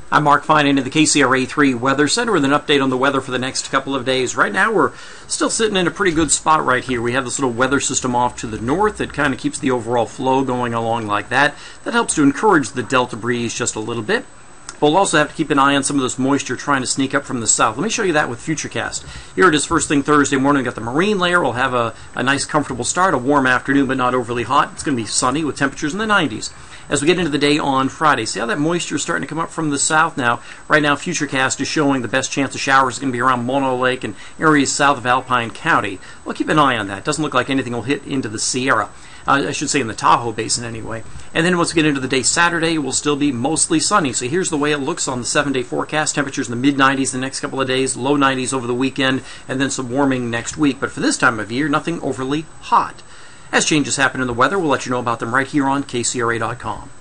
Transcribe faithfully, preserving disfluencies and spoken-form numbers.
I'm Mark Fine into the K C R A three Weather Center with an update on the weather for the next couple of days. Right now we're still sitting in a pretty good spot right here. We have this little weather system off to the north that kind of keeps the overall flow going along like that. That helps to encourage the delta breeze just a little bit. But we'll also have to keep an eye on some of this moisture trying to sneak up from the south. Let me show you that with Futurecast. Here it is first thing Thursday morning. We've got the marine layer. We'll have a, a nice comfortable start, a warm afternoon but not overly hot. It's going to be sunny with temperatures in the nineties. As we get into the day on Friday, see how that moisture is starting to come up from the south now? Right now, Futurecast is showing the best chance of showers is going to be around Mono Lake and areas south of Alpine County. We'll keep an eye on that. It doesn't look like anything will hit into the Sierra. Uh, I should say in the Tahoe Basin anyway. And then once we get into the day Saturday, it will still be mostly sunny. So here's the way it looks on the seven-day forecast. Temperatures in the mid nineties the next couple of days, low nineties over the weekend, and then some warming next week. But for this time of year, nothing overly hot. As changes happen in the weather, we'll let you know about them right here on K C R A dot com.